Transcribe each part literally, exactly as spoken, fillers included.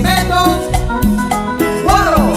Meto Guaros.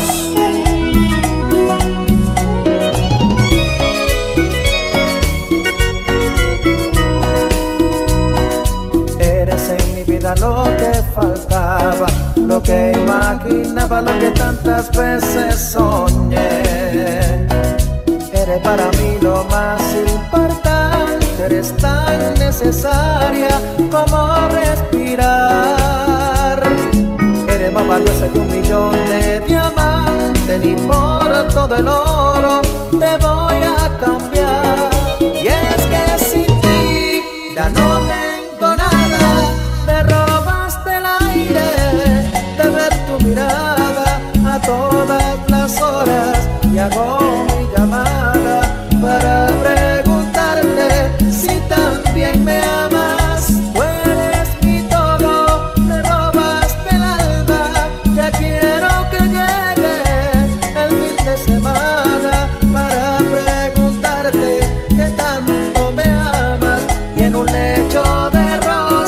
Eres en mi vida lo que faltaba, lo que imaginaba, lo que tantas veces soñé. Eres para mí lo más importante, eres tan necesaria como respirar. Eres más valiosa que un millón de diamantes, ni por todo el oro te voy a cambiar. Y es que sin ti ya no tengo nada, me robaste el aire de ver tu mirada a todas las horas, y hago mi llamada para preguntarte si también me amas. Tú eres mi todo, me robaste el alma, ya quiero que llegue el fin de semana para preguntarte que tanto me amas, y en un lecho de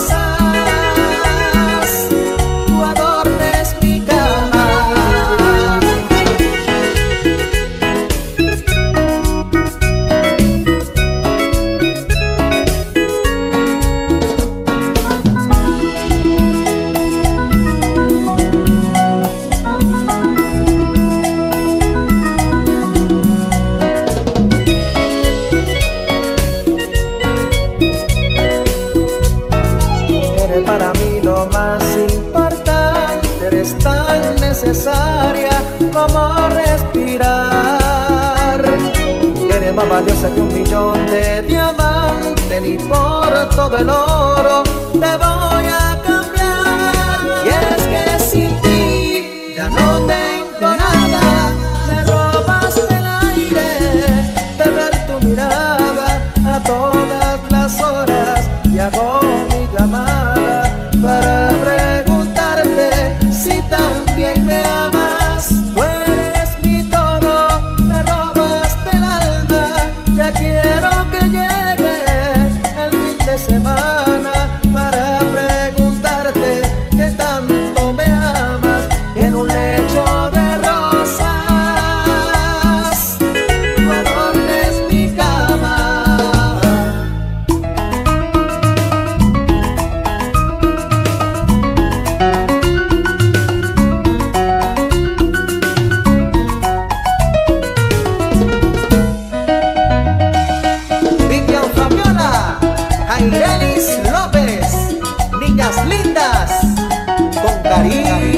rosas tú adornes mi cama. Eres para mí lo más importante, eres tan necesaria como respirar. Eres más valiosa que un millón de diamantes, ni por todo el oro te voy a cambiar. Y es que sin ti ya no tengo nada, me robaste el aire de ver tu mirada a todas las horas, y hago mi llamada para preguntarte si también me amas. Tú eres mi todo, me robaste el alma, ya quiero que llegue el fin de semana para preguntarte que tanto me amas, y en un lecho de rosas tú adornes mi cama. Vivian Fabiola, Jairelis López, niñas lindas, con cariño.